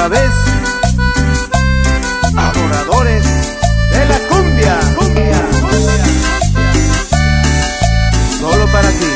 vez, adoradores de la cumbia, solo para ti.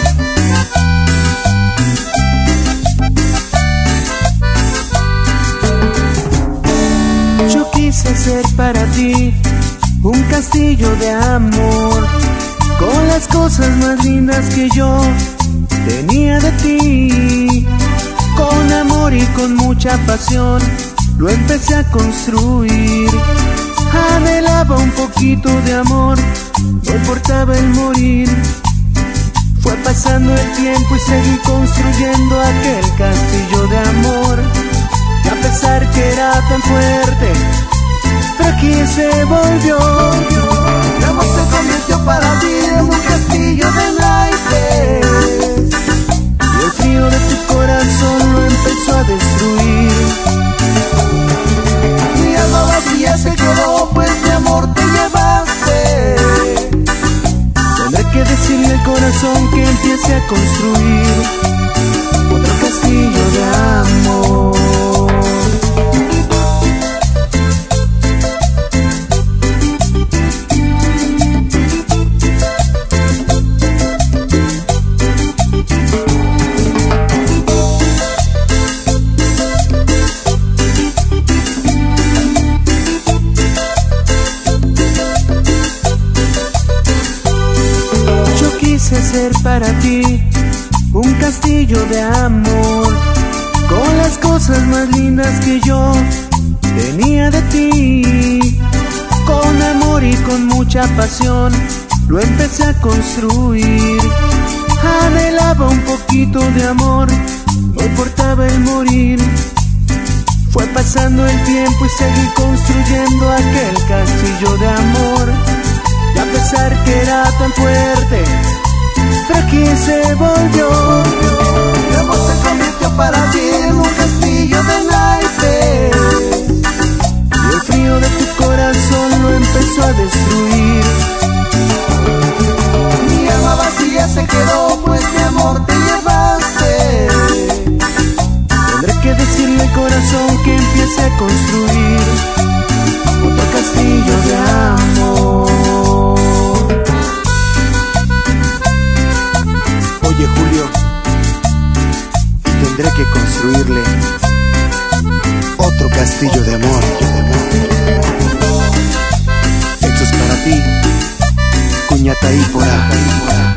Yo quise ser para ti un castillo de amor, con las cosas más lindas que yo tenía de ti. Con amor y con mucha pasión lo empecé a construir. Anhelaba un poquito de amor, no importaba el morir. Fue pasando el tiempo y seguí construyendo aquel castillo de amor. Y a pesar que era tan fuerte, frágil se volvió. Mi amor se convirtió para ti en un castillo de naipes, y el frío de tu corazón lo empezó a destruir. Mi alma vacía se quedó, pues mi amor te llevaste. Tendré que decirle al corazón que empiece a construir otro castillo de amor. Quise ser para ti un castillo de amor, con las cosas más lindas que yo tenía de ti. Con amor y con mucha pasión lo empecé a construir. Anhelaba un poquito de amor, no importaba el morir. Fue pasando el tiempo y seguí construyendo aquel castillo de amor. Y a pesar que era tan fuerte, frágil se volvió. Mi amor se convirtió para ti en un castillo de naipes, y el frío de tu corazón lo empezó a destruir. Mi alma vacía se quedó, pues mi amor te llevaste. Tendré que decirle al corazón que empiece a construir otro castillo de amor. Oye Julio, tendré que construirle otro castillo de amor. Esto es para ti, Cuñataí Porá.